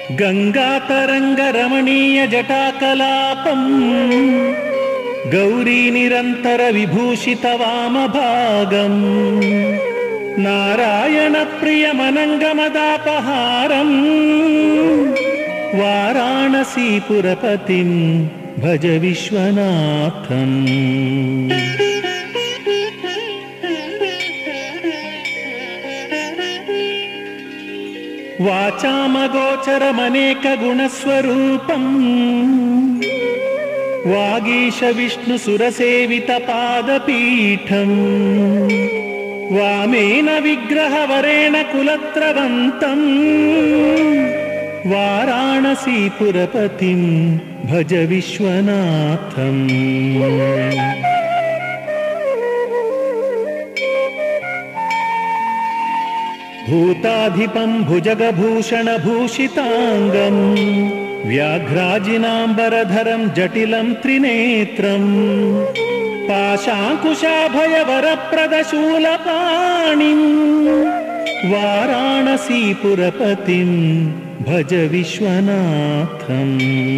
ಗಂಗಾತರಂಗರಮಣೀಯ ಜಟಾಕಲಾಪಂ ಗೌರೀ ನಿರಂತರ ವಿಭೂಷಿತ ವಾಮಭಾಗಂ ನಾರಾಯಣ ಪ್ರಿಯ ಮನಂಗಮದಾಪಹಾರಂ ವಾರಾಣಸೀಪುರಪತಿಂ ಭಜ ವಿಶ್ವನಾಥಂ. ವಾಚಾಮಗೋಚರಮನೇಕ ಗುಣಸ್ವರೂಪಂ ವಾಗೀಶ ವಿಷ್ಣು ಸುರಸೇವಿತ ಪಾದಪೀಠಂ ವಾಮೇನ ವಿಗ್ರಹವರೇಣ ಕುಲತ್ರವಂತಂ ವಾರಾಣಸೀಪುರಪತಿಂ ಭಜ ವಿಶ್ವನಾಥಂ. ಭೂತಾಧಿಪಂ ಭುಜಗಭೂಷಣಭೂಷಿತಾಂಗಂ ವ್ಯಾಘ್ರಾಜಿನಾಂಬರಧರಂ ಜಟಿಲಂ ತ್ರಿನೇತ್ರಂ ಪಾಶಾಂಕುಶಾಭಯವರಪ್ರದಶೂಲಪಾಣಿಂ ವಾರಾಣಸೀಪುರಪತಿಂ ಭಜ ವಿಶ್ವನಾಥಂ.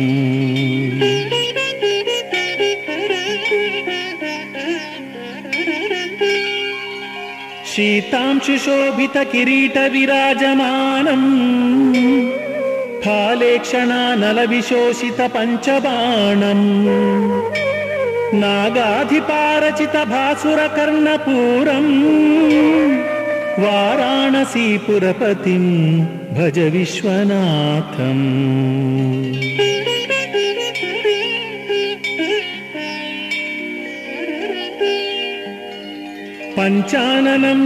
ಶೀತಾಂಶುಶೋಭಿತ ಕಿರೀಟ ವಿರಾಜಮಾನಂ ಫಾಲೇಕ್ಷಣಾನಲ ವಿಶೋಷಿತ ಪಂಚಬಾಣಂ ನಾಗಾಧಿಪಾರಚಿತ ಭಾಸುರ ಕರ್ಣಪೂರಂ ವಾರಾಣಸೀಪುರಪತಿಂ ಭಜ ವಿಶ್ವನಾಥಂ. ಪಂಚಾನನಂ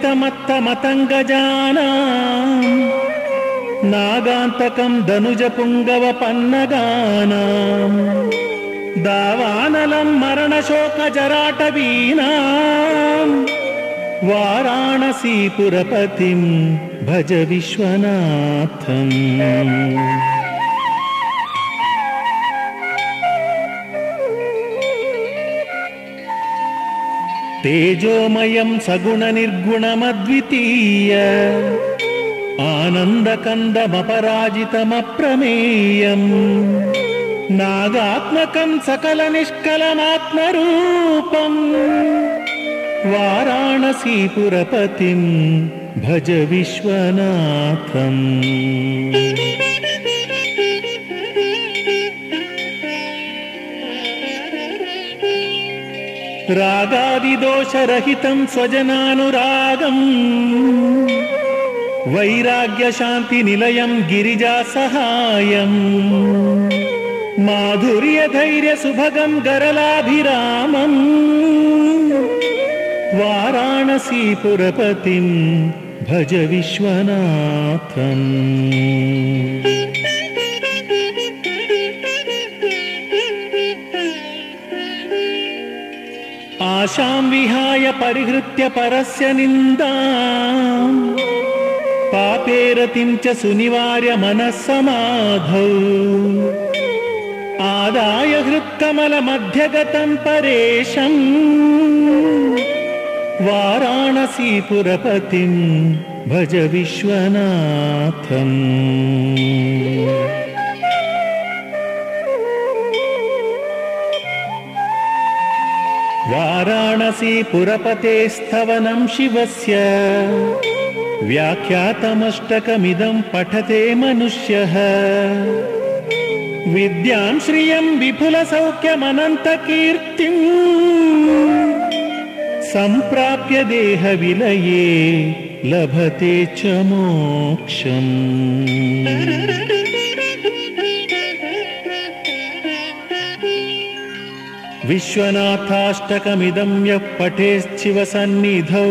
ದುರಿತಮತ್ತಮತಂಗಜಾನಾಂ ನಾಗಾಂತಕಂ ಧನುಜ ಪುಂಗವ ಪನ್ನಗಾನಾಂ ದಾವಾನಲಂ ಮರಣಶೋಕ ಜರಾಟವೀನಾಂ ವಾರಾಣಸೀಪುರಪತಿಂ ಭಜ ವಿಶ್ವನಾಥಂ. ತೇಜೋಮಯಂ ಸಗುಣ ನಿರ್ಗುಣಮದ್ವಿತೀಯ ಆನಂದಕಂದಮಪರಾಜಿತಮಪ್ರಮೇಯಂ ನಾಗಾತ್ಮಕಂ ಸಕಲ ನಿಷ್ಕಲಮಾತ್ಮರೂಪಂ ವಾರಾಣಸೀಪುರಪತಿಂ ಭಜ ವಿಶ್ವನಾಥಂ. ರಾಗಾದಿದೋಷರಹಿತಂ ಸ್ವಜನಾನುರಾಗಂ ವೈರಾಗ್ಯ ಶಾಂತಿ ನಿಲಯಂ ಗಿರಿಜಾ ಸಹಾಯಂ ಮಾಧುರ್ಯ ಧೈರ್ಯ ಸುಭಗಂ ಗರಲಾಭಿರಾಮಂ ವಾರಾಣಸೀಪುರಪತಿಂ ಭಜ ವಿಶ್ವನಾಥಂ. ಆಶಾಂ ವಿಹಾಯ ಪರಿಹೃತ್ಯ ಪರಸ್ಯ ನಿಂದಾಂ ಪಾಪೇರತಿಂ ಚ ಸುನಿವಾರ್ಯ ಮನಸ್ಸಮಾಧೌ ಆದಾಯ ಹೃತ್ಕಮಲ ಮಧ್ಯಗತಂ ಪರೇಶಂ ವಾರಾಣಸೀಪುರಪತಿಂ ಭಜ ವಿಶ್ವನಾಥಂ. ವಾರಾಣಸೀಪುರಪತೇಸ್ತವನಂ ಶಿವಸ್ಯ ವ್ಯಾಖ್ಯಾತಮಷ್ಟಕಮಿದಂ ಪಠತೆ ಮನುಷ್ಯಃ ವಿದ್ಯಾಂ ಶ್ರಿಯಂ ವಿಪುಲ ಸೌಖ್ಯಮನಂತ ಕೀರ್ತಿಂ ಸಂಪ್ರಾಪ್ಯ ದೇಹ ವಿಲಯೇ ಲಭತೆ ಚ ಮೋಕ್ಷಂ. ವಿಶ್ವನಾಥಾಷ್ಟಕಮಿದಂ ಯಃ ಪಠೇಚ್ಛಿವ ಸನ್ನಿಧೌ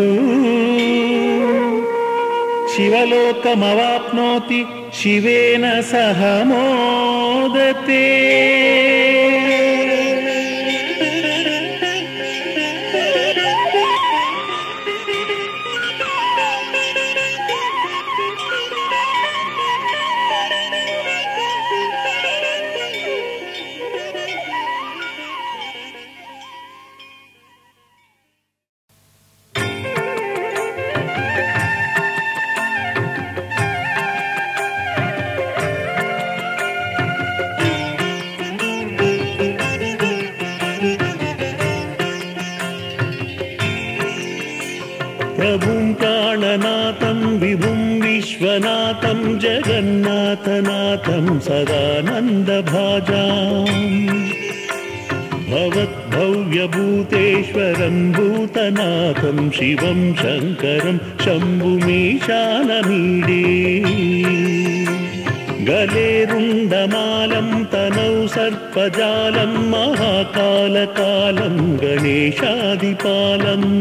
ಶಿವಲೋಕಮವಾಪ್ನೋತಿ ಶಿವೇನ ಸಹ ಮೋದತೆ. प्राणनाथं विभुं विश्वनाथं जगन्नाथनाथं सदानन्दभाजाम् भवद्भव्यभूतेश्वरं भूतनाथं शिवं शङ्करं शम्भुमीशानमीडे गले रुण्डमालं तनौ सर्पजालं महाकालकालं गणेशादिपालम्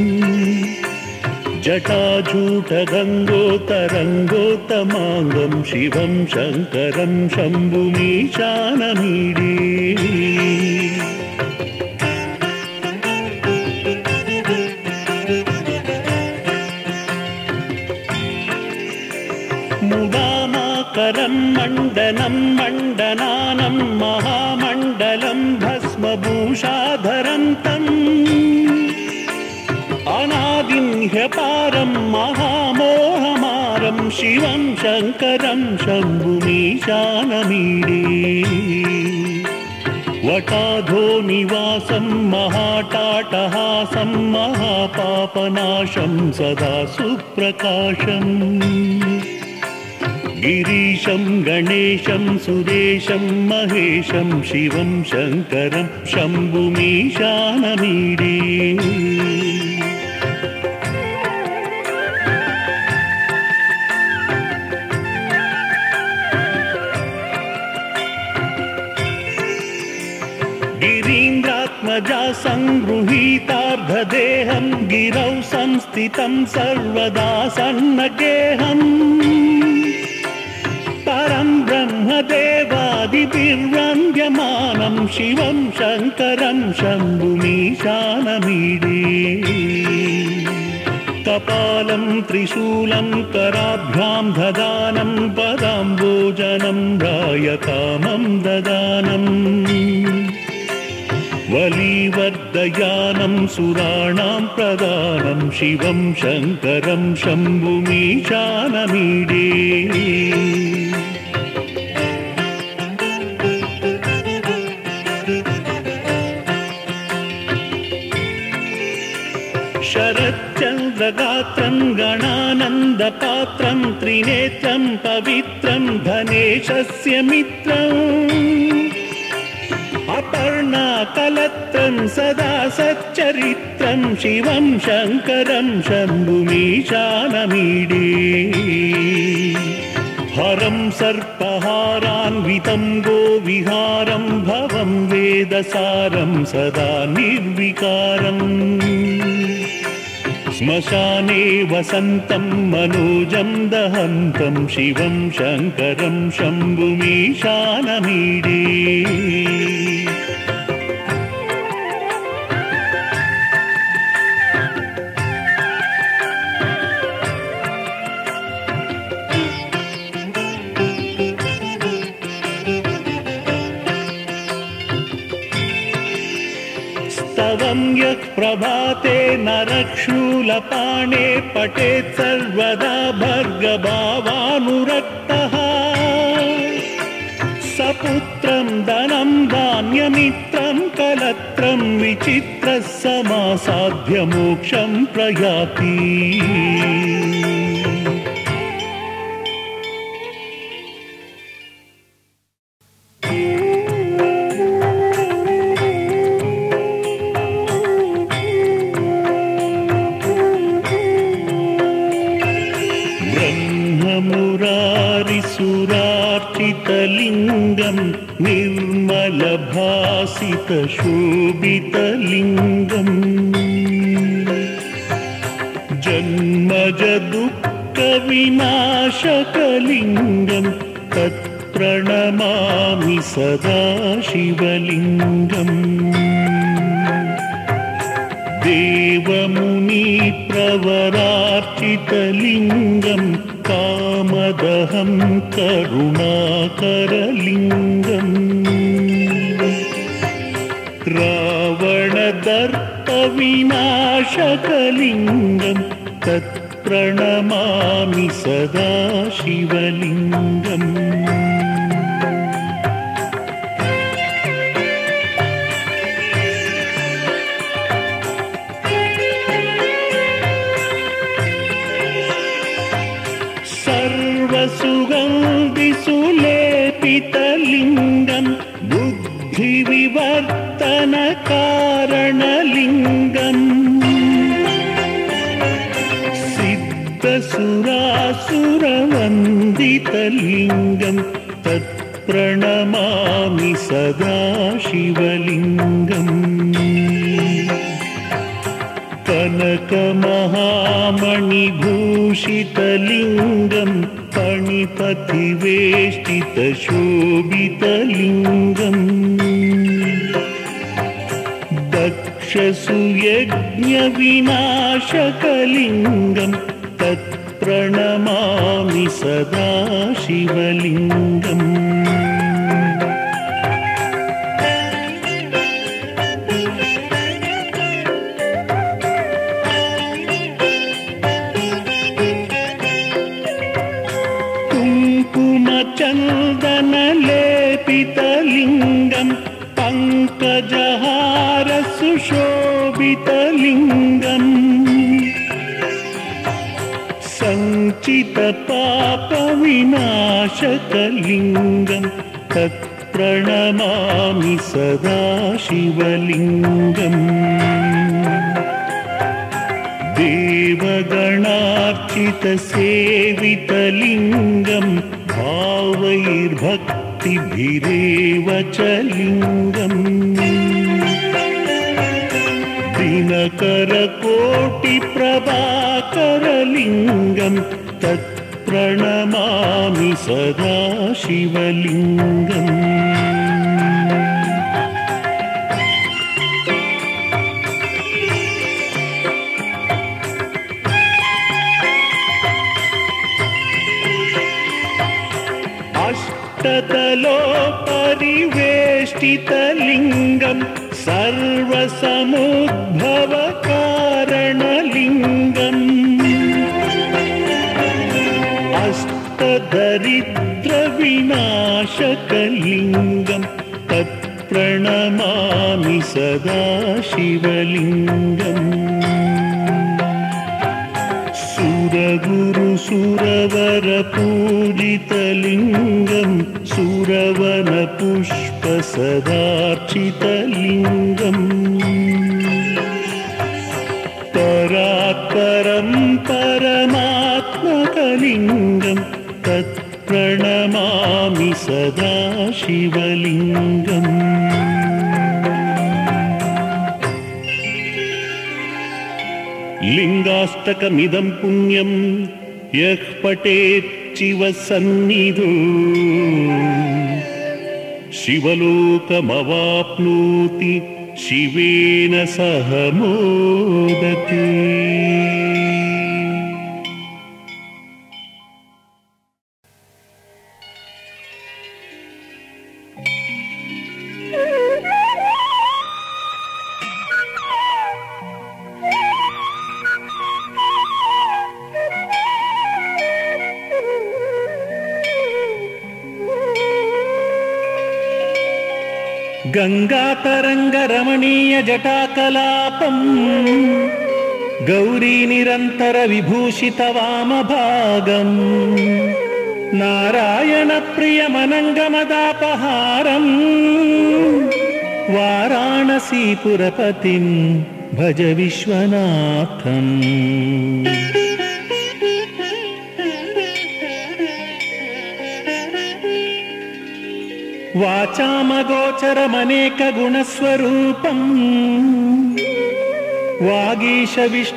जटाजूटगङ्गोतरङ्गोत्तमाङ्गं शिवं शङ्करं शम्भुमीशानमीडे मुदामाकरं मण्डनं मण्डनानं महामण्डलं भस्मभूषाधरं तम् अनादिं ह्यपारं महामोहमारं शिवं शङ्करं शम्भुमीशानमीडे वटाधो निवासं महाटाटहासं महापापनाशं सदा सुप्रकाशम् गिरीशं गणेशं सुरेशं महेशं शिवं शङ्करं शम्भुमीशानमीडे गिरीन्द्रात्मजा सङ्गृहीतार्धदेहं गिरौ संस्थितं सर्वदा सन्नगेहम् परं ब्रह्मदेवादिभिर्वन्द्यमानं शिवं शङ्करं शम्भुमीशानमीडे कपालं त्रिशूलं कराभ्यां ददानं पदाम्बोजनं रायकामं ददानम् वलीवर्धयानं सुराणां प्रदानं शिवं शङ्करं शम्भुमीशानमीडे शरच्चन्द्रगात्रं गणानन्दपात्रं त्रिनेत्रं पवित्रं धनेशस्य मित्रम् अपर्णाकलत्रं सदा सच्चरित्रं शिवं शङ्करं शम्भुमीशानमीडे हरं सर्पहारान्वितं गोविहारं भवं वेदसारं सदा निर्विकारम् श्मशाने वसन्तं मनोजं दहन्तं शिवं शङ्करं शम्भुमीशानमीडे स्तवं यः प्रभाते नरक्षूलपाणे पठेत् सर्वदा भर्गभावानुरक्तः सपुत्रं धनं धान्यमित्रं कलत्रं विचित्रः समासाद्य मोक्षं प्रयाति सुरार्चितलिङ्गं निर्मलभासितशोभितलिङ्गम् जन्मजदुःखविनाशकलिङ्गं तत्प्रणमामि सदा शिवलिङ्गम् देवमुनिप्रवरार्चितलिङ्गं कामदहं करुणाकरलिङ्गम् रावणदर्पविनाशकलिङ्गं तत्प्रणमामि सदा शिवलिङ्गम् सर्वसुगन्धिसुलेपितलिङ्गं बुद्धिविवर्तनकारणलिङ्गम् सिद्धसुरासुरवन्दितलिङ्गं तत्प्रणमामि सदा शिवलिङ्गम् कनकमहामणिभूषितलिङ्गं पणिपतिवेष्टितशोभितलिङ्गम् दक्षसुयज्ञविनाशकलिङ्गं तत्प्रणमामि सदा शिवलिङ्गम् कुङ्कुमचन्दनलेपितलिङ्गं पङ्कजहारसुशोभितलिङ्गम् सञ्चितपापविनाशकलिङ्गं तत्प्रणमामि सदा शिवलिङ्गम् देवगणार्चितसेवितलिङ्गं भावैर्भक्तिभिरेव च लिङ्गम् दिनकरकोटिप्रभाकरलिङ्गं तत्प्रणमामि सदा शिवलिङ्गम् अष्टतलोपरिवेष्टितलिङ्गं सर्वसमुद्भवकारणलिङ्गम् अष्टदरिद्रविनाशकलिङ्गं तत्प्रणमामि सदा शिवलिङ्गम् सुरगुरुसुरवरपूजितलिङ्गं सुरवनपुष्पसदार्चितलिङ्गम् परात्परं परमात्मकलिङ्गं तत्प्रणमामि सदा शिवलिङ्गम् लिङ्गाष्टकमिदं पुण्यं यः पठेच्छिव सन्निधौ शिवलोकमवाप्नोति शिवेन सह मोदते। गंगातरंगरमणीय जटाकलापं गौरी निरंतर विभूषित वामभागं नारायण प्रियमनंगमदापहारं वाराणसीपुरपतिं भज विश्वनाथम्। वाचामगोचरमनेकगुणस्वरूपम् वागीश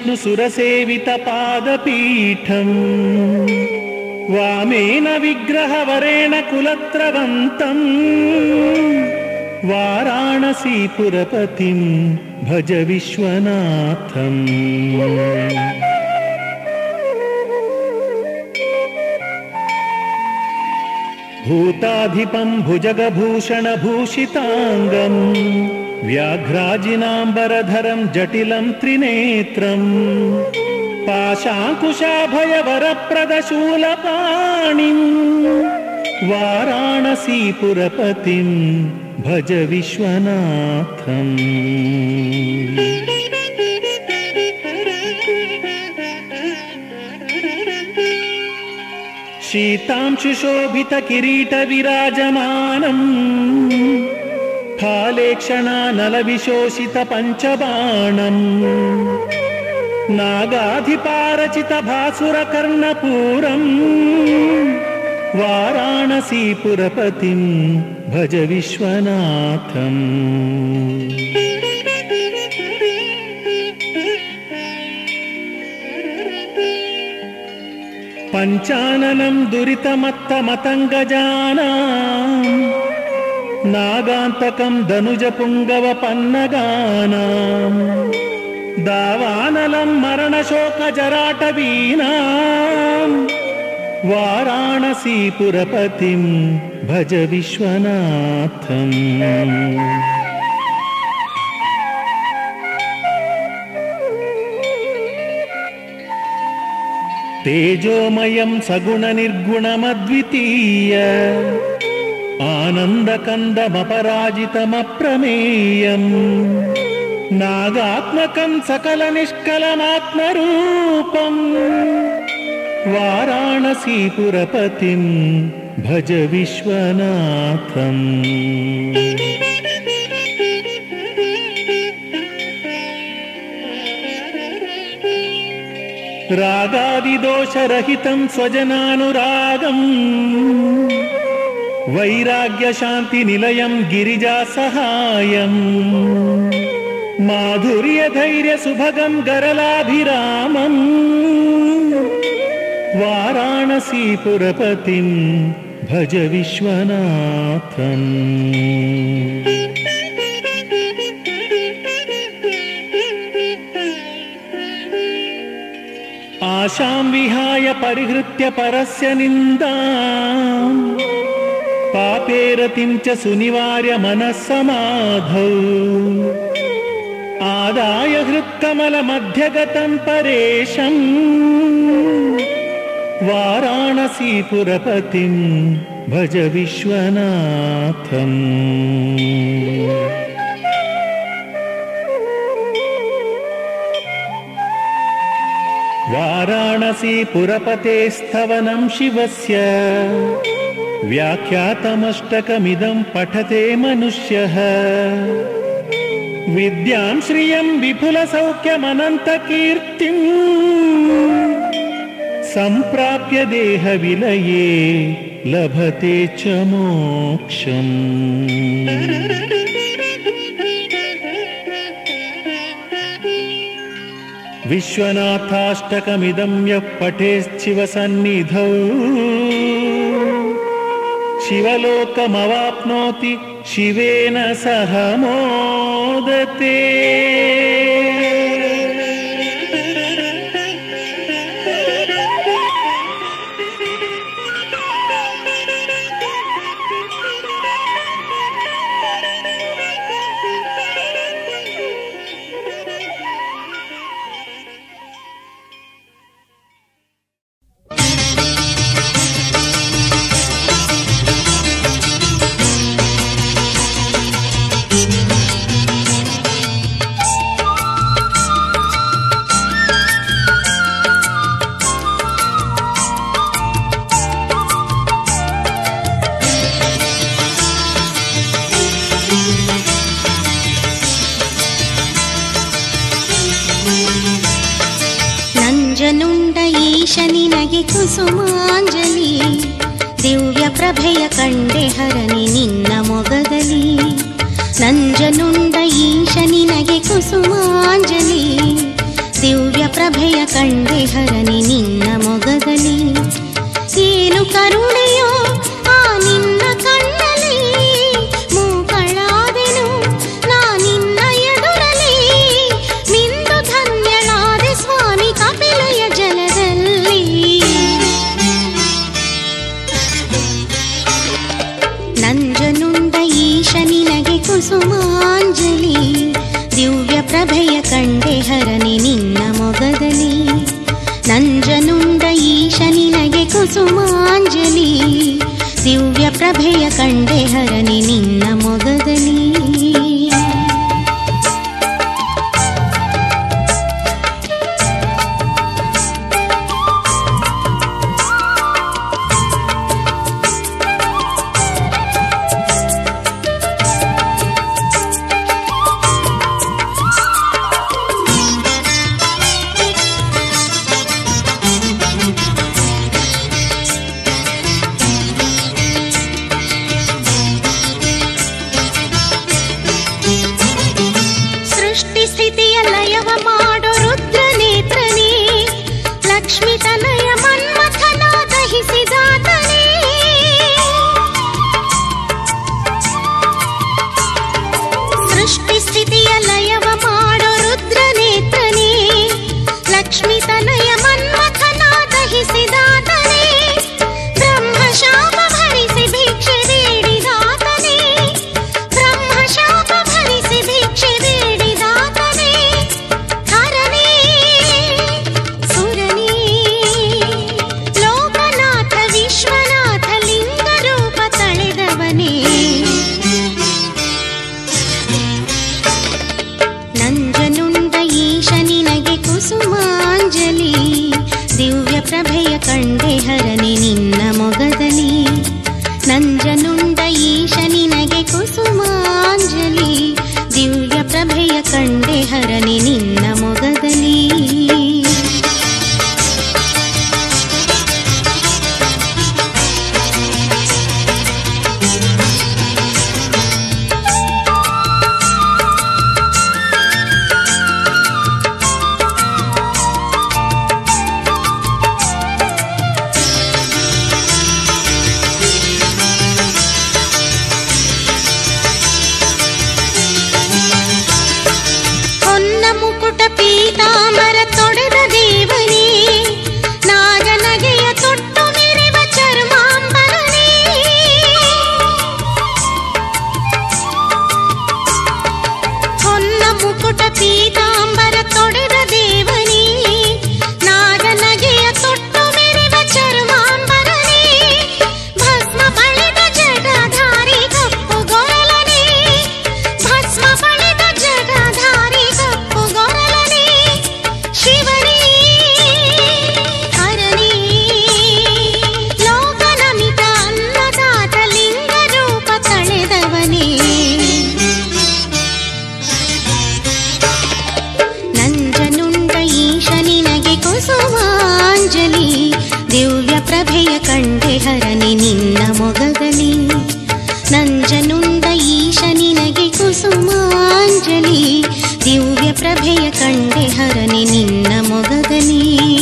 विष्णुसुरसेवितपादपीठम् वामेन विग्रहवरेण कुलत्रवन्तम् वाराणसीपुरपतिं भज विश्वनाथम्। भूताधिपं भुजगभूषणभूषिताङ्गं व्याघ्राजिनाम्बरधरं जटिलं त्रिनेत्रं पाशाङ्कुशाभयवरप्रदशूलपाणिं वाराणसीपुरपतिं भज विश्वनाथम्। शीतांशुशोभितकिरीटविराजमानम् फालेक्षणानलविशोषितपञ्चबाणम् नागाधिपारचितभासुरकर्णपूरम् वाराणसीपुरपतिं भज विश्वनाथम्। पञ्चाननं दुरितमत्तमतङ्गजानां नागान्तकं धनुजपुङ्गवपन्नगानां दावानलं मरणशोकजराटवीनां वाराणसीपुरपतिं भज विश्वनाथम्। तेजोमयं सगुणनिर्गुणमद्वितीय आनन्दकन्दमपराजितमप्रमेयम् नागात्मकं सकलनिष्कलमात्मरूपम् वाराणसीपुरपतिं भज विश्वनाथम्। रागादिदोषरहितं स्वजनानुरागम् वैराग्यशान्तिनिलयं गिरिजासहायम् माधुर्यधैर्यसुभगं गरलाभिरामम् वाराणसीपुरपतिं भज विश्वनाथम्। आशां विहाय परिहृत्य परस्य निन्दां पापे रतिं च सुनिवार्य मनः समाधौ आदाय हृत्कमलमध्यगतं परेशम् वाराणसीपुरपतिं भज विश्वनाथम्। वाराणसीपुरपतेस्तवनं शिवस्य व्याख्यातमष्टकमिदं पठते मनुष्यः विद्यां श्रियं विपुलसौख्यमनन्तकीर्तिं सम्प्राप्य देहविलये लभते च मोक्षम्। विश्वनाथाष्टकमिदं यः पठेच्छिवसन्निधौ शिवलोकमवाप्नोति शिवेन सह मोदते। ಕುಸುಮಾಂಜಲಿ ದಿವ್ಯ ಪ್ರಭೆಯ ಕಂಡೆ ಹರನಿ ನಿನ್ನ ಮೊಗದಲ್ಲಿ ನಂಜನುಂಡ ಈಶ ನಿನಗೆ ಕುಸುಮಾಂಜಲಿ ದಿವ್ಯ ಪ್ರಭೆಯ ಕಂಡೆ ಹರನಿ ನಿನ್ನ ಮೊಗದಲ್ಲಿ ಏನು ಕರುಣೆಯೋ ಆ ನಿನ್ನ ಕಣ್ಣಲ್ಲಿ ಮೂಕಳಾದೆನು ನಾ ನಿನ್ನ ಎದುರಲಿ ಮಿಂದು ಧನ್ಯಳಾದೆ ಸ್ವಾಮಿ ಕಪಿಲೆಯ ಜಲದಲ್ಲಿ ನಂಜನುಂಡ ಈಶ ನಿನಗೆ ಕುಸುಮಾಂಜಲಿ ದಿವ್ಯ ಪ್ರಭೆಯ ಕಂಡೆ ಹರನಿ ನಿನ್ನ ಮೊಗದಲ್ಲಿ ನಂಜನುಂಡ ಈಶ ನಿನಗೆ ಕುಸುಮಾಂಜಲಿ ದಿವ್ಯ ಪ್ರಭೆಯ ಕಂಡೆ ಹರನಿ ನಿನ್ನ ಮೊಗದಲ್ಲಿ ಪ್ರಭೆಯ ಕಂಡೆ ಹರನೆ ನಿನ್ನ ಮೊಗದಲ್ಲಿ. ನಂಜನುಂಡ ಈಶ ನಿನಗೆ ಕುಸುಮಾಂಜಲಿ, ದಿವ್ಯ ಪ್ರಭೆಯ ಕಂಡೆ ಹರನೆ ನಿನ್ನ ಮೊಗದಲ್ಲಿ. ಪೀತಾಂಬರ ತೊಡೆದ ದೇವನೇ, ನಾಗನಗೆಯ ತೊಟ್ಟು ಮೆರೆವ ಚರ್ಮಾಂಬರನೇ. ಹೊನ್ನ ಮುಕುಟ ಪೀತಾಂಬರ ತೊಡೆದ ದೇವನೇ, ನಾಗನಗೆಯ ತೊಟ್ಟು ಮೆರೆವ ಚರ್ಮಾಂಬರನೇ. ಭಸ್ಮ ಬಳಿದ ಜಗಧಾರಿ ಕಪ್ಪು ಗೊರಲನೇ, ಭಸ್ಮ ಬಳಿದ ಜಗಧಾರಿ ಕಪ್ಪು ಗೊರಲನೇ. ಶಿವನೇ ಹರನೇ ಲೋಕನಮಿತ ಅನ್ನದಾತ ಲಿಂಗ ರೂಪ ತಳೆದವನೇ. ನಂಜನುಂಡ ಈಶ ನಿನಗೆ ಕುಸುಮಾಂಜಲಿ, ದಿವ್ಯ ಪ್ರಭೆಯ ಕಂಡೆ ಹರನೆ ನಿನ್ನ ಮೊಗದಲ್ಲಿ. ನಂಜನುಂಡ ಈಶ ನಿನಗೆ ಕುಸುಮಾಂಜಲಿ, ದಿವ್ಯ ಪ್ರಭೆಯ ಕಂಡೆ ಹರನೆ ನಿನ್ನ ಮೊಗದಲ್ಲಿ.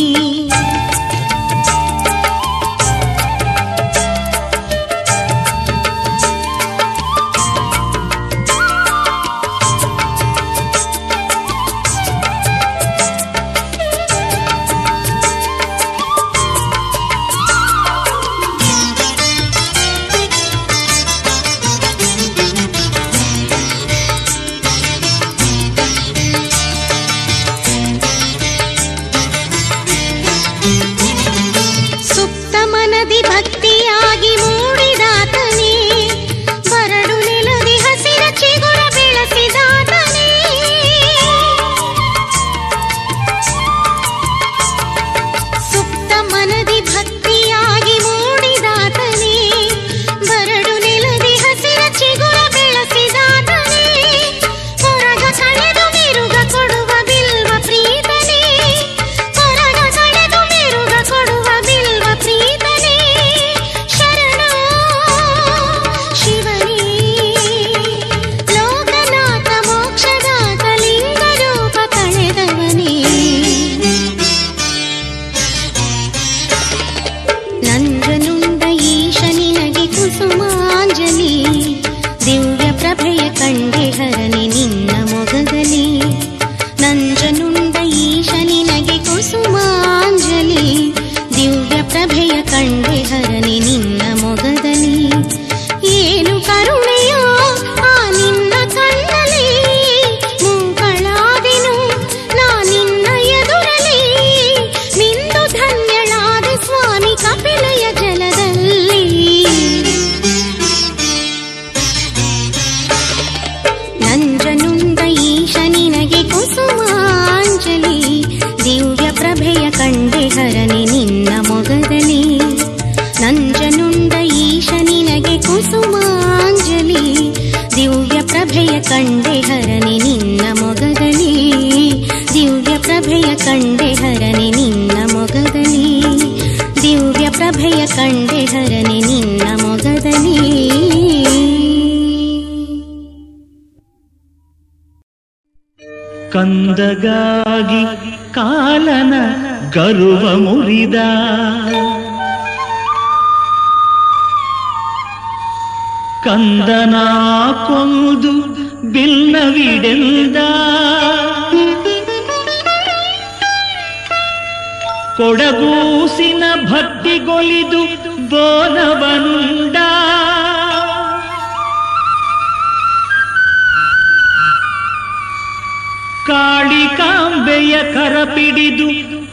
ಸುಪ್ತ ಮನದಿ ಭಕ್ತಿಯಾಗಿ ಮೂಡಿದಾತನೇ, ಬರಡು ನೆಲದಿ ಹಸಿರ ಚಿಗುರ ಬೆಳೆಸಿದಾತನೇ. ಸುಪ್ತ ಮನದಿ ಭಕ್ತಿಯಾಗಿ ಮೂಡಿದಾತನೇ, ಬರಡು ನೆಲದಿ ಹಸಿರ ಚಿಗುರ ಬೆಳೆಸಿದಾತನೇ. ಕೊರಗ ಕಳೆದು ಮೆರುಗ ಕೊಡುವ ಬಿಲ್ವ ಪ್ರೀತನೇ, ಕೊರಗ ಕಳೆದು ಮೆರುಗ ಕೊಡುವ ಬಿಲ್ವ ಪ್ರೀತನೇ. ಶರಣ ಶಿವನೇ ಲೋಕನಾಥ ಮೋಕ್ಷದಾತ ಲಿಂಗ ರೂಪ ತಳೆದವನೇ. ನಂಜನುಂಡ ಈಶ ನಿನಗೆ ಕುಸುಮಾಂಜಲಿ, ದಿವ್ಯ ಪ್ರಭೆಯ ಕಂಡೆ ಹರನೆ ನಿನ್ನ ಮೊಗದಲ್ಲಿ. ನಂಜನುಂಡ ಈಶ ನಿನಗೆ ಕುಸುಮಾಂಜಲಿ, ದಿವ್ಯ ಪ್ರಭೆಯ ಕಂಡೆ ಹರನೆ ನಿನ್ನ ಮೊಗದಲ್ಲಿ. ಏನು ಕರುಣೆಯೋ ಆ ನಿನ್ನ ಕಣ್ಣಲ್ಲಿ, ಮೂಗಳಾದೆನು ನಾ ನಿನ್ನ ಎದುರಲಿ. ನಿಂದು ಧನ್ಯಳಾದ ಸ್ವಾಮಿ ಕಪಿಲೆಯ ಜಲದಲ್ಲಿ. ನಂಜನುಂಡ ಈಶ ನಿನಗೆ ಕುಸುಮಾಂಜಲಿ, ದಿವ್ಯ ಪ್ರಭೆಯ ಕಂಡೆ ಹರನೆ ನಿನ್ನ ಮೊಗದಲ್ಲಿ. ನಂಜನುಂಡ ಈಶ ನಿನಗೆ ಕುಸುಮಾಂಜಲಿ, ದಿವ್ಯ ಪ್ರಭೆಯ ಕಂಡೆ ಹರನೆ ನಿನ್ನ ಮೊಗದಲ್ಲಿ. ದಿವ್ಯ ಪ್ರಭೆಯ ಕಂಡೆ ಹರನೆ ನಿನ್ನ ಮೊಗದಲ್ಲಿ. ದಿವ್ಯ ಪ್ರಭೆಯ ಕಂಡೆ ಹರನೆ ನಿನ್ನ ಮೊಗದಲ್ಲಿ. ಕಂದಗಾಗಿ ಕಾಲನ ಗರ್ವ ಮುರಿದ, ಕಂದನ ಕೊಂದು ಬಿಲ್ನವಿಡೆಲ್ದ. ಕೊಡಗೂಸಿನ ಭಕ್ತಿಗೊಲಿದು ಬೋನವನುಂಡ, ಕಾಳಿಕಾಂಬೆಯ ಕರಪಿಡಿದು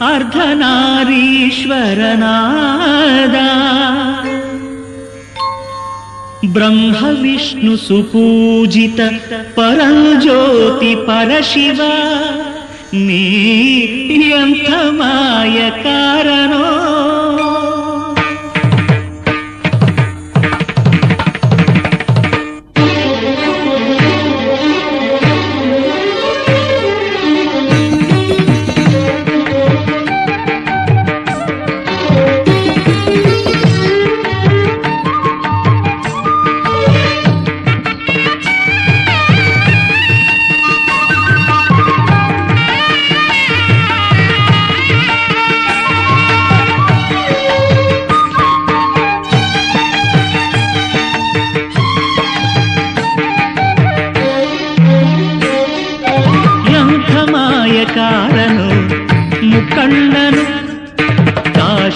ಅರ್ಧನಾರೀಶ್ವರನಾದ. ಬ್ರಹ್ಮ ವಿಷ್ಣು ಸುಪೂಜಿತ ಪರಂಜ್ಯೋತಿ ಪರಶಿವ, ನೀ ಎಂಥ ಮಾಯಕಾರನೋ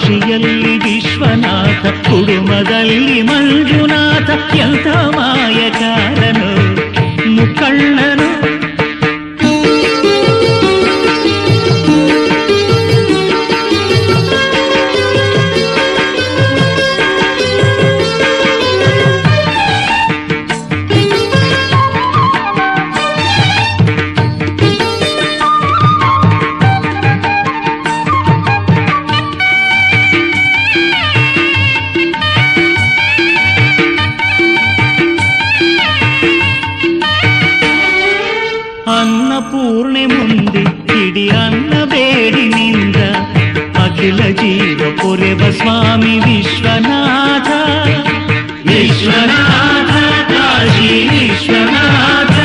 ಕಾಶಿಯಲ್ಲಿ ವಿಶ್ವನಾಥ, ಕುಡುಮದಲ್ಲಿ ಮಂಜುನಾಥ, ಎಂಥ ಮಾಯಕಾರನು ಮುಕ್ಕಣ್ಣನು. ಅನ್ನಪೂರ್ಣೆ ಮುಂದೆ ಇಡಿ ಅನ್ನ ಬೇಡಿನಿಂದ, ಅಖಿಲ ಜೀವ ಪೊರೆವ ಸ್ವಾಮಿ ವಿಶ್ವನಾಥ. ವಿಶ್ವನಾಥ ಕಾಶಿ ವಿಶ್ವನಾಥ,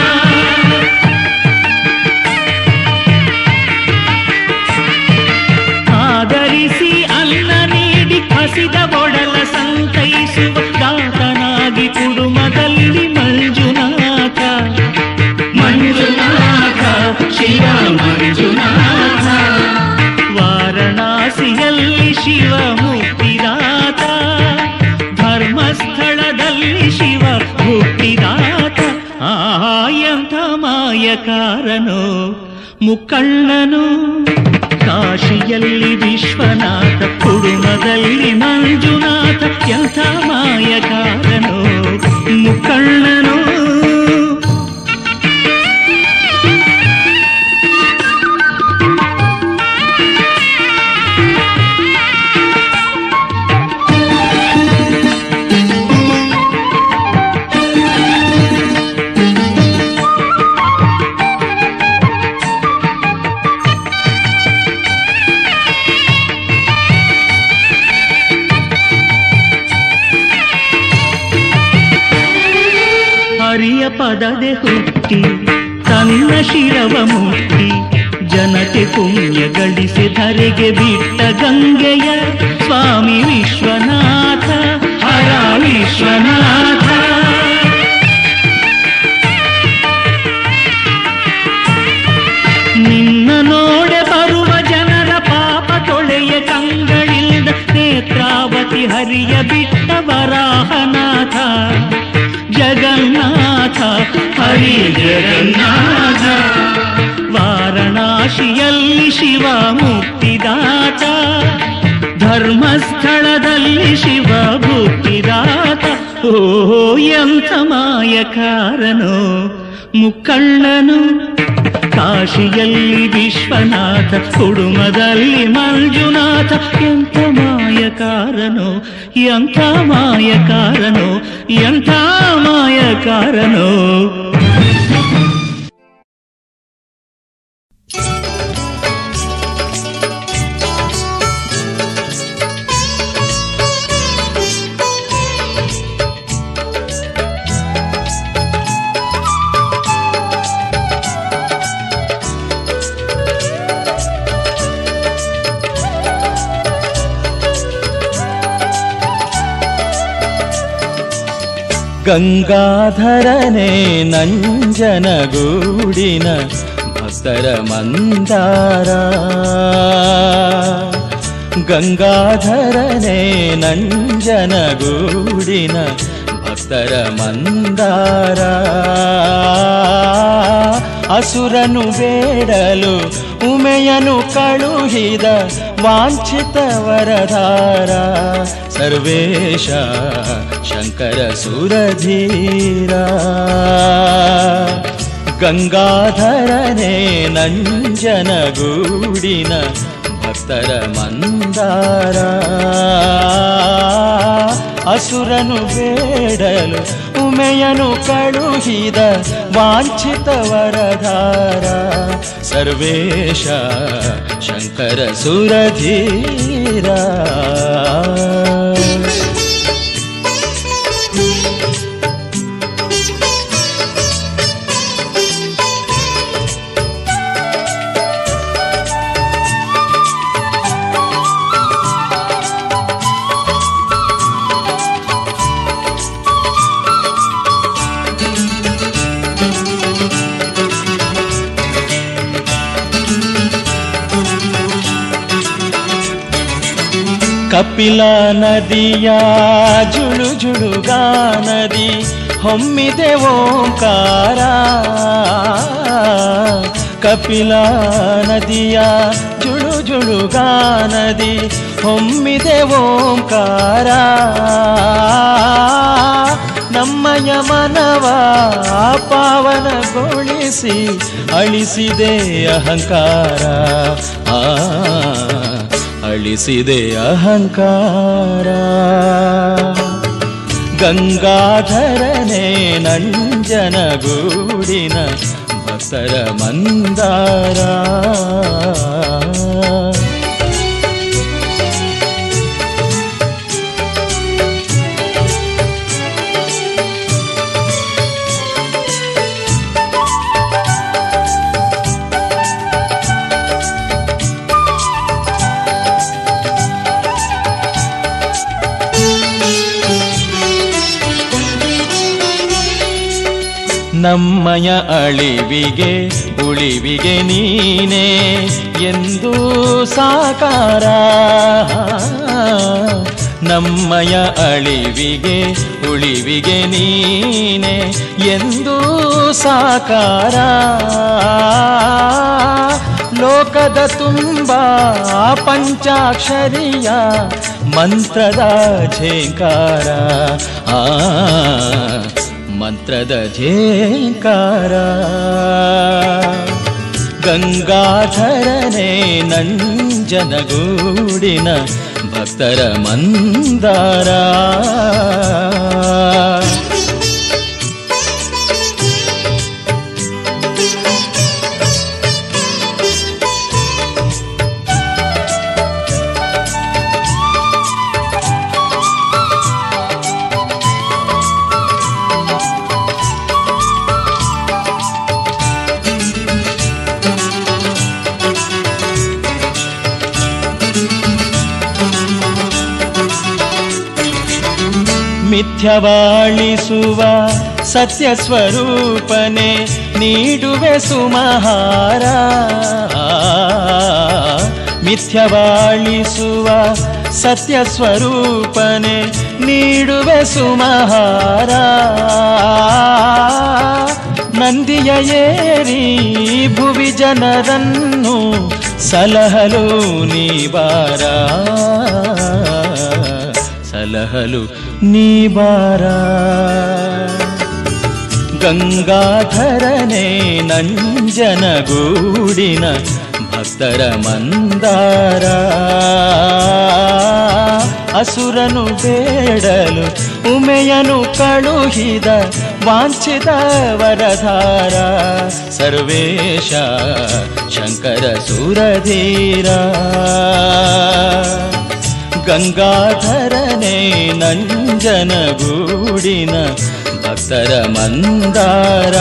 ಆದರಿಸಿ ಅನ್ನ ನೀಡಿ ಹಸಿದ ಒಡಲ ಸಂತೈಸುವ ದಾತನಾಗಿ ಕುಡುಮದಲ್ಲಿ ಮಂಜುನಾಥ. ಮಂಜುನಾಥ ಶಿವ ಮಂಜುನಾಥ, ವಾರಣಾಸಿಯಲ್ಲಿ ಶಿವ ಮುಕ್ತಿದಾತ, ಧರ್ಮಸ್ಥಳದಲ್ಲಿ ಶಿವ ಮುಕ್ತಿದಾತ. ಎಂಥ ಮಾಯಕಾರನು ಮುಕ್ಕಣ್ಣನು. ಕಾಶಿಯಲ್ಲಿ ವಿಶ್ವನಾಥ, ಕುಡುಮದಲ್ಲಿ ಮಂಜುನಾಥ, ಎಂಥ ಮಾಯಕಾರನು ಮುಕ್ಕಣ್ಣನು. ಹರಿಯ ಪದದೆ ಹುಟ್ಟಿ ತನ್ನ ಶಿರವ ಮುಟ್ಟಿ, ಜನತೆ ಪುಣ್ಯ ಗಳಿಸಿ ಧರೆಗೆ ಬಿಟ್ಟ ಗಂಗೆಯ ಸ್ವಾಮಿ ವಿಶ್ವನಾಥ. ಹರ ವಿಶ್ವನಾಥ, ನಿನ್ನ ನೋಡೆ ಬರುವ ಜನರ ಪಾಪ ತೊಳೆಯ ಕಂಗಳಿಂದ, ನೇತ್ರಾವತಿ ಹರಿಯ ಬಿಟ್ಟ ವರಾಹನಾಥ. ಜಗನ್ನಾಥ ಹರಿ ಜಗನ್ನಾಥ, ವಾರಣಾಸಿಯಲ್ಲಿ ಶಿವ ಮುಕ್ತಿದಾತ, ಧರ್ಮಸ್ಥಳದಲ್ಲಿ ಶಿವ ಮುಕ್ತಿದಾತ. ಓ ಎಂಥ ಮಾಯಕಾರನು ಮುಕ್ಕಣ್ಣನು. ಕಾಶಿಯಲ್ಲಿ ವಿಶ್ವನಾಥ, ಕುಡುಮದಲ್ಲಿ ಮಂಜುನಾಥ, ಎಂಥ ಮಾಯಕಾರನು, ಎಂಥ ಮಾಯಕಾರನು, ಎಂಥ ಮಾಯಕಾರನು. ಗಂಗಾಧರನೇ ನಂಜನಗೂಡಿನ ಭಕ್ತರ ಮಂದಾರ, ಗಂಗಾಧರನೇ ನಂಜನಗೂಡಿನ ಭಕ್ತರ ಮಂದಾರ. ಅಸುರನು ಬೇಡಲು ಉಮೆಯನು ಕಳುಹಿದ ವಾಂಛಿತ ವರದಾರ, ಸರ್ವೇಶ ಶಂಕರ ಸುರಧೀರ. ಗಂಗಾಧರನೇ ನಂಜನಗೂಡಿನ ಭಕ್ತರ ಮಂದಾರ. ಅಸುರನು ಬೇಡಲು ಉಮೆಯನು ಕಳುಹಿದ ವಾಂಛಿತ ವರದಾರ, ಸರ್ವೇಶ ಶಂಕರ ಸುರಧೀರ. ಕಪಿಲ ನದಿಯ ಜುಳು ಜುಳುಗಾನದಿ ಹೊಮ್ಮಿದೆ ಓಂಕಾರ. ಕಪಿಲ ನದಿಯ ಜುಳು ಜುಳುಗಾನದಿ ಹೊಮ್ಮಿದೆ ಓಂಕಾರ. ನಮ್ಮಯ ಮನವ ಪಾವನಗೊಳಿಸಿ ಅಳಿಸಿದೆ ಅಹಂಕಾರ. ಅಳಿಸಿದೆ ಅಹಂಕಾರ. ಗಂಗಾಧರನೇ ನಂಜನಗೂಡಿನ ಭಕ್ತರ ಮಂದಾರ. ನಮ್ಮಯ ಅಳಿವಿಗೆ ಉಳಿವಿಗೆ ನೀನೇ ಎಂದು ಸಾಕಾರ. ನಮ್ಮಯ ಅಳಿವಿಗೆ ಉಳಿವಿಗೆ ನೀನೇ ಎಂದು ಸಾಕಾರ. ಲೋಕದ ತುಂಬ ಪಂಚಾಕ್ಷರಿಯ ಮಂತ್ರದ ಝೇಂಕಾರ. ಮಂತ್ರದ ಝೇಂಕಾರ. ಗಂಗಾಧರನೇ ನಂಜನಗೂಡಿನ ಭಕ್ತರ ಮಂದಾರ. ಮಿಥ್ಯವಾಳಿಸುವ ಸತ್ಯ ಸ್ವರೂಪನೆ ನೀಡುವೆ ಸುಮಹಾರ. ಮಿಥ್ಯವಾಳಿಸುವ ಸತ್ಯ ಸ್ವರೂಪನೆ ನೀಡುವೆ ಸುಮಹಾರ. ನಂದಿಯ ಏರಿ ಭುವಿ ಜನರನ್ನು ಸಲಹಲು ನೀ ಬಾರ. ಸಲಹಲು ನೀ ಬಾರ. ಗಂಗಾಧರನೇ ನಂಜನಗೂಡಿನ ಭಕ್ತರ ಮಂದಾರ. ಅಸುರನು ಬೇಡಲು ಉಮೆಯನು ಕಳುಹಿದ ವಾಂಛಿತ ವರಧಾರ. ಸರ್ವೇಶ ಶಂಕರ ಸುರಧೀರ. ಗಂಗಾಧರನೇ ನಂಜನಗೂಡಿನ ಭಕ್ತರ ಮಂದಾರ.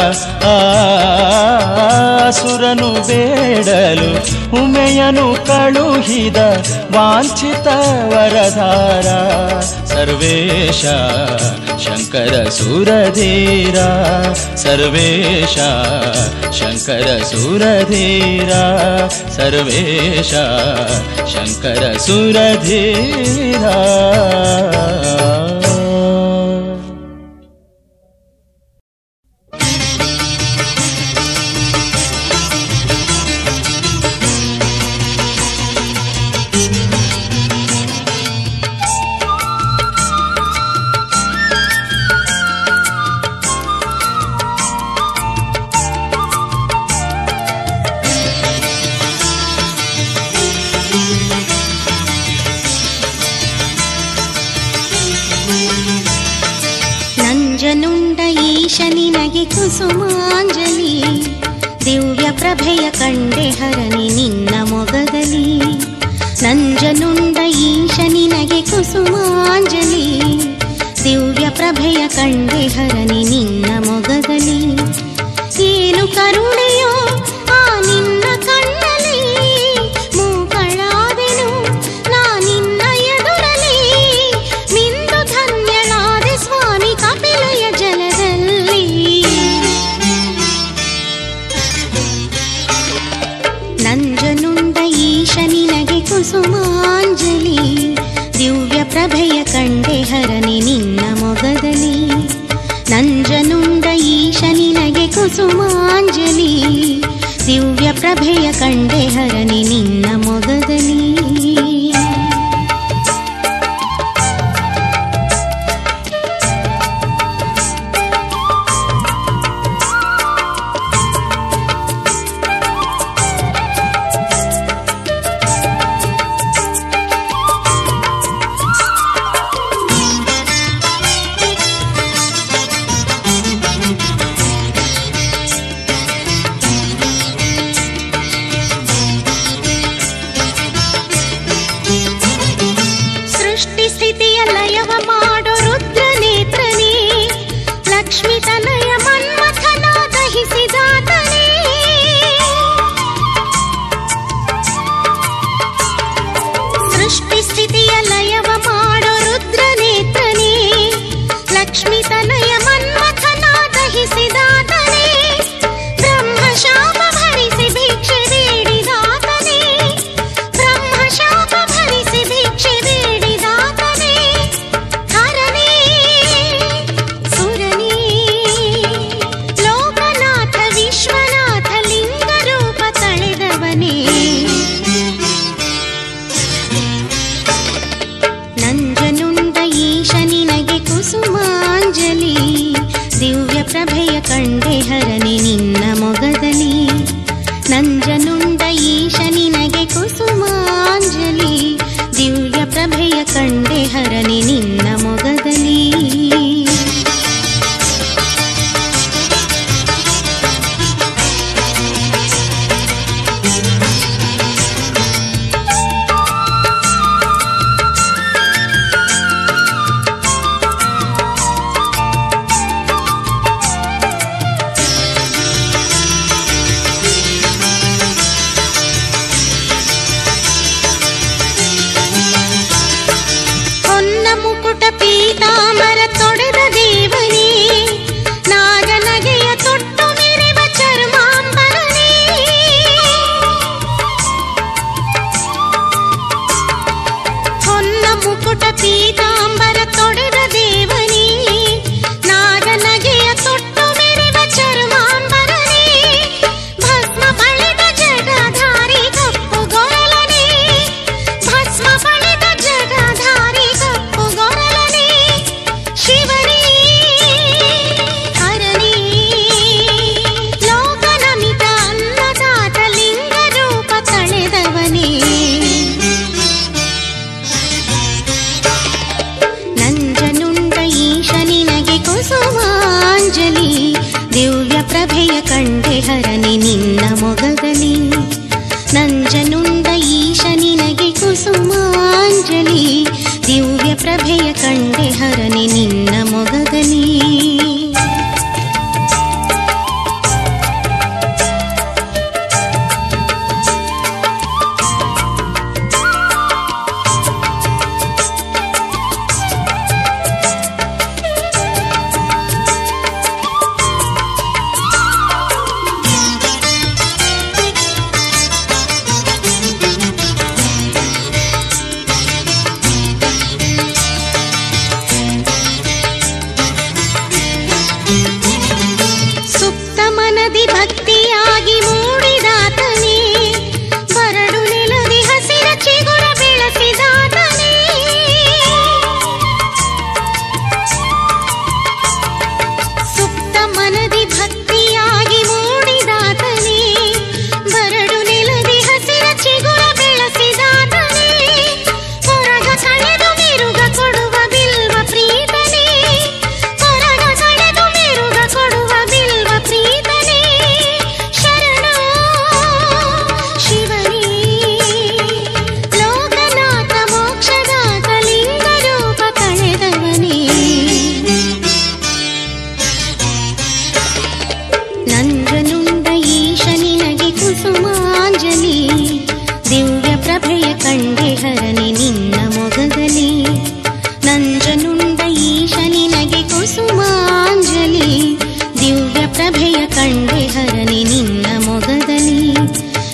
ಆಸುರನು ಬೇಡಲು ಉಮೆಯನು ಕಳುಹಿದ ವಾಂಛಿತ ವರಧಾರ. ಸರ್ವೇಶ ಶಂಕರ ಸುರಧೀರ. ಸರ್ವೇಶ ಶಂಕರ ಸುರಧೀರ. ಸರ್ವೇಶ ಶಂಕರ ಸುರಧೀರ. ನಿನಗೆ ಕುಸುಮಾಂಜಲಿ. ದಿವ್ಯ ಪ್ರಭೆಯ ಕಂಡೆ ಹರನಿ ನಿನ್ನ ಮೊಗದಲ್ಲಿ. ನಂಜನುಂಡ ಈಶ ನಿನಗೆ ಕುಸುಮಾಂಜಲಿ. ದಿವ್ಯ ಪ್ರಭೆಯ ಕಂಡೆ ಹರನಿ ನಿನ್ನ ಮೊಗದಲ್ಲಿ. ಏನು ಕರುಣೆಯೋ ಆ ನಿನ್ನ ಕಣ್ಣಲ್ಲಿ. ಮೂಕಳಾದೆನು ನಾ ನಿನ್ನ ಎದುರಲಿ. ಮಿಂದು ಧನ್ಯಳಾದೆ ಸ್ವಾಮಿ ಕಪಿಲೆಯ ಜಲದಲ್ಲಿ. ನಂಜನುಂಡ ಈಶ ನಿನಗೆ ಕುಸುಮಾಂಜಲಿ. ಪ್ರಭೆಯ ಕಂಡೆ ಹರನೆ ನಿನ್ನ ಮೊಗದಲ್ಲಿ, ನಂಜನುಂಡ ಈಶ ನಿನಗೆ ಕುಸುಮಾಂಜಲಿ. ದಿವ್ಯ ಪ್ರಭೆಯ ಕಂಡೆ ಹರನೆ ನಿನ್ನ ಮೊಗದಲ್ಲಿ.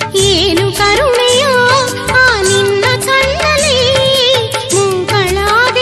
ಏನು ಕರುಣೆಯೋ ಆ ನಿನ್ನ ಕಣ್ಣಲ್ಲಿ, ಮೂಗಳಾದ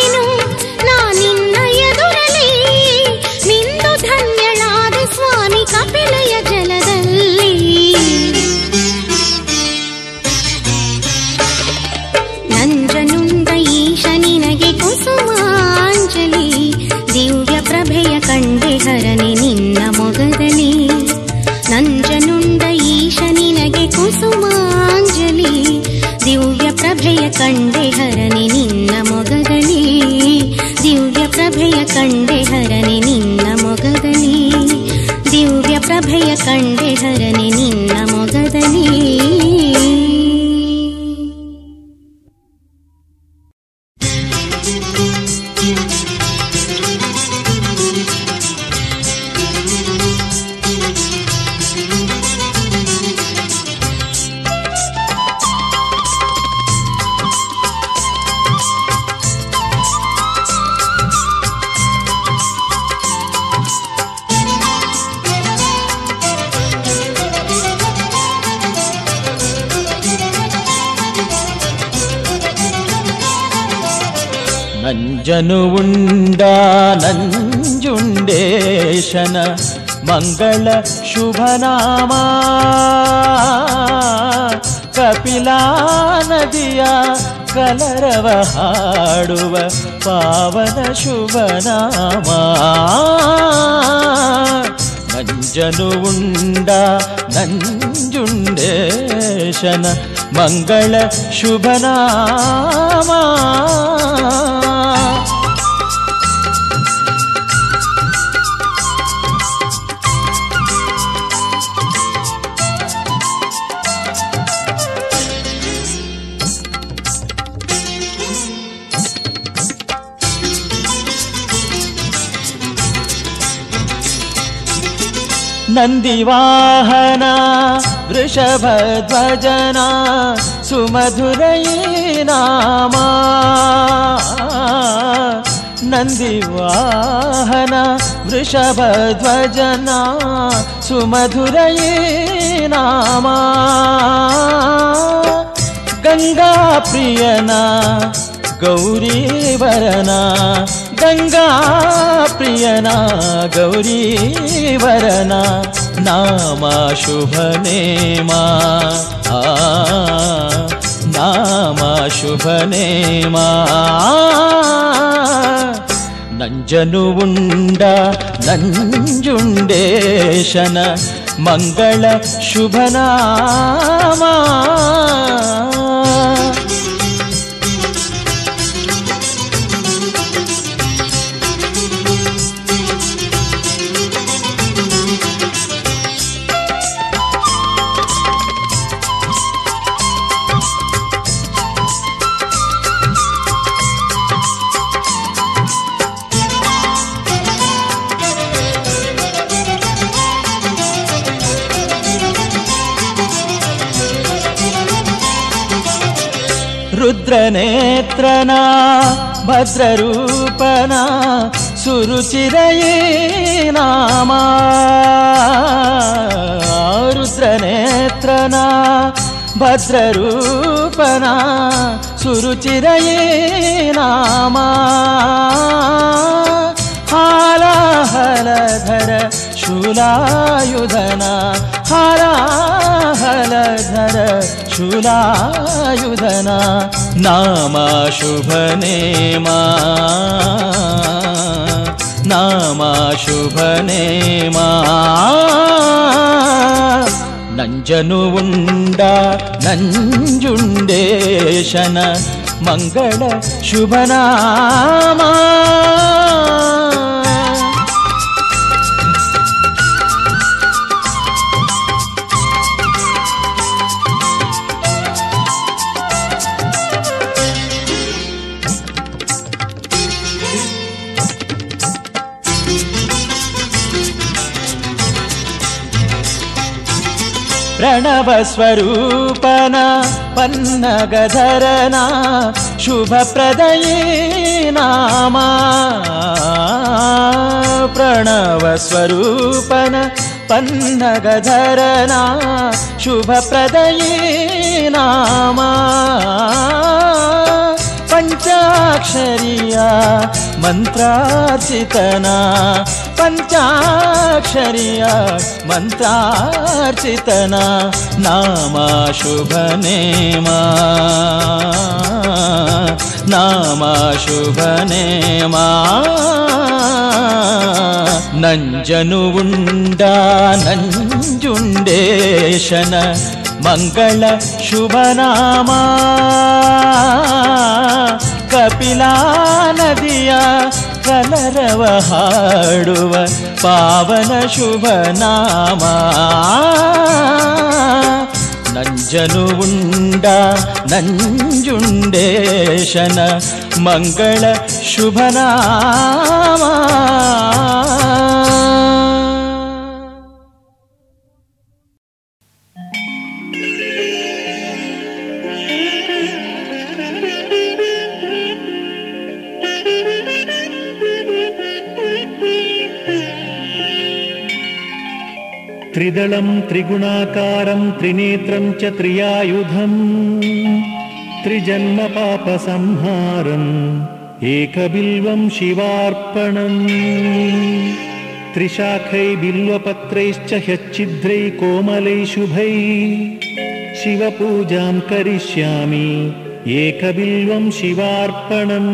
ನಂಜನು ಉಂಡ ನಂಜುಂಡೇಶನ ಮಂಗಳ ಶುಭನಾಮ ಕಪಿಲಾ ನದಿಯ ಕಲರವ ಹಾಡುವ ಪಾವನ ಶುಭನಾಮ ನಂಜನು ಉಂಡ ನಂಜುಂಡೇಶನ ಮಂಗಳ ಶುಭನಾಮ ನಂದಿವಾಹನ ವೃಷಭಧ್ವಜನ ಸುಮಧುರೈ ನಾಮ ನಂದಿವಾಹನ ವೃಷಭಧ್ವಜನ ಸುಮಧುರೈ ನಾಮ ಗಂಗಾ ಪ್ರಿಯನ ಗೌರೀವರನ ಗಂಗಾ ಪ್ರಿಯನ ಗೌರೀವರನ ನಾಮ ಶುಭ ನೇಮ ನಾಮ ಶುಭ ನೇಮ ನಂಜನು ಉಂಡ ನಂಜುಂಡೇಶನ ಮಂಗಳ ಶುಭನಾಮ ರುದ್ರನೇತ್ರನ ಭದ್ರರೂಪನ ಸುರುಚಿರಯೇ ನಾಮ ರುದ್ರನೇತ್ರನ ಭದ್ರರೂಪನ ಸುರುಚಿರಯೇ ನಾಮ ಹಾಲಾಹಲಧರ ಶೂಲಾಯುಧನ ಹಾಲಾಹಲಧರ ಶೂಲಾಯುಧನ ನಾಮ ಶುಭ ನೇಮ ನಾಮ ಶುಭ ನೇಮ ನಂಜನು ಉಂಡ ನಂಜುಂಡೇಶನ ಮಂಗಳ ಶುಭನಾಮ ಪ್ರಣವ ಸ್ವರೂಪನ ಪನ್ನಗಧರನ ಶುಭಪ್ರದಯೇ ನಾಮ ಪ್ರಣವ ಸ್ವರೂಪನ ಪನ್ನಗಧರನ ಶುಭಪ್ರದಯೇ ನಾಮ ಪಂಚಾಕ್ಷರಿಯ ಮಂತ್ರಾರ್ಚಿತನ ಪಂಚಾಕ್ಷರಿಯ ಮಂತ್ರಾರ್ಚಿತನ ನಾಮ ಶುಭ ನೇಮ ನಾಮ ಶುಭ ನೇಮ ನಂಜನು ಉಂಡ ನಂಜುಂಡೇಶನ ಮಂಗಳ ಶುಭನಾಮ ಕಪಿಲಾ ನದಿಯ ಕಲರವ ಹಾಡುವ ಪಾವನ ಶುಭ ನಾಮ ನಂಜನು ಉಂಡ ನಂಜುಂಡೇಶನ ಮಂಗಳ ಶುಭನಾಮ ತ್ರಿದಳಂ ತ್ರಿಗುಣಾಕಾರಂ ತ್ರಿನೇತ್ರಂ ಚ ತ್ರಿಯಾಯುಧಂ ತ್ರಿಜನ್ಮ ಪಾಪ ಸಂಹಾರಂ एकबिल्वं शिवार्पणम् त्रिशाखै बिल्वपत्रैश्च ह्यच्छिद्रै कोमलै शुभै शिवपूजां करिष्यामि एकबिल्वं शिवार्पणम्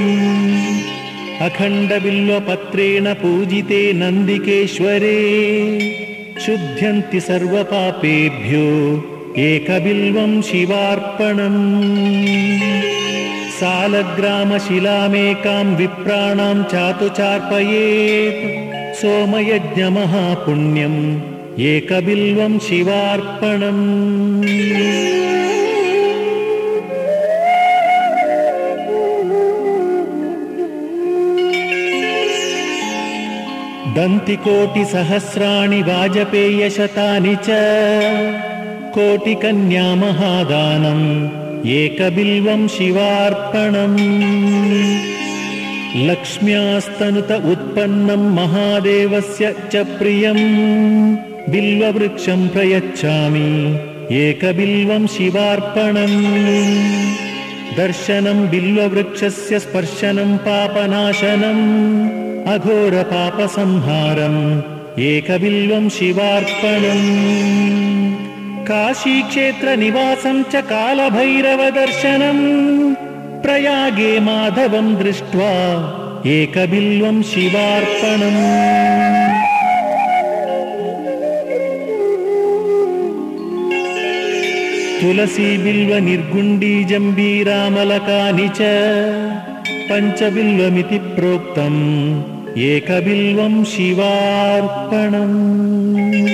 अखण्डबिल्वपत्रेण पूजिते नन्दिकेश्वरे शुध्यन्ति सर्वपापेभ्यो एकबिल्वं शिवार्पणम् सालग्रामशिलामेकां विप्राणां चातु चार्पयेत् सोमयज्ञमहापुण्यम् एकबिल्वं शिवार्पणम् दन्तिकोटिसहस्राणि वाजपेयशतानि च कोटिकन्यामहादानम् एकबिल्वं शिवार्पणम् लक्ष्म्यास्तनुत उत्पन्नं महादेवस्य च प्रियं बिल्ववृक्षं प्रयच्छामि एकबिल्वं शिवार्पणम् दर्शनं बिल्ववृक्षस्य स्पर्शनं पापनाशनम् अघोरपापसंहारम् एकबिल्वं शिवार्पणम् काशीक्षेत्रनिवासं च कालभैरवदर्शनम् प्रयागे माधवं दृष्ट्वा एकबिल्वं शिवार्पणम् तुलसी बिल्व निर्गुण्डी जम्बीरामलकानि च पञ्चबिल्वमिति प्रोक्तम् एकबिल्वं शिवार्पणम्।